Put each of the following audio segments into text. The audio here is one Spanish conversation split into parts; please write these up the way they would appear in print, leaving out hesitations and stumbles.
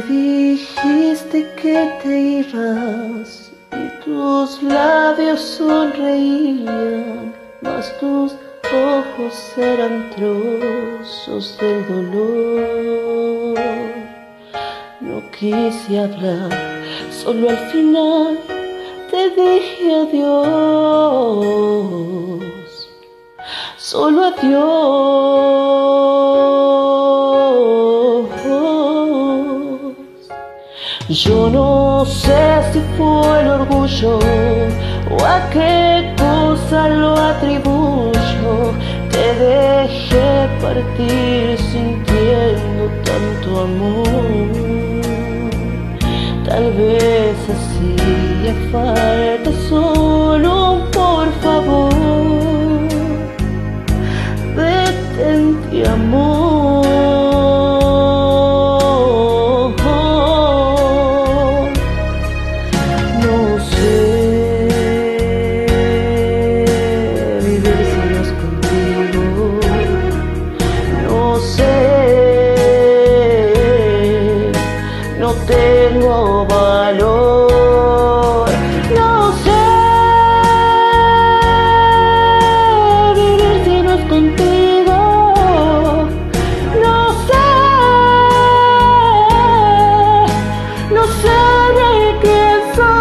dijiste que te ibas y tus labios sonreían, mas tus ojos eran trozos del dolor. No quise hablar, solo al final te dije adiós, solo adiós. Yo no sé si fue el orgullo o a qué cosa lo atribuyo. Te dejé partir sintiendo tanto amor. Tal vez hacía falta solo un por favor. Detente, amor. No sé vivir si no es contigo. No sé, no tengo valor. No sé vivir si no es contigo. No sé, no sé de quién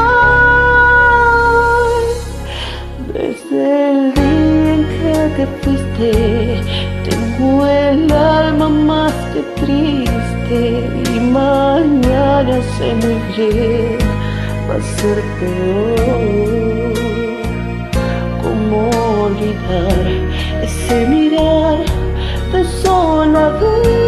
soy. Desde el día en que te fuiste, tengo el alma más que triste. Y mañana sé muy bien va a ser peor. ¿Cómo olvidar ese mirar desolador?